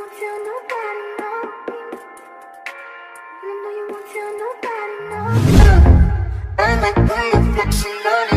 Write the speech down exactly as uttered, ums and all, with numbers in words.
won't tell nobody, no. And I know you won't tell nobody, no. I like how you're flexing on it.